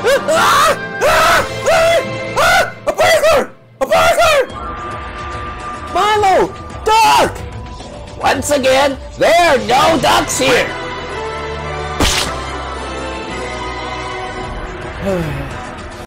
A burglar! A burglar! Milo! Duck! Once again, there are no ducks here!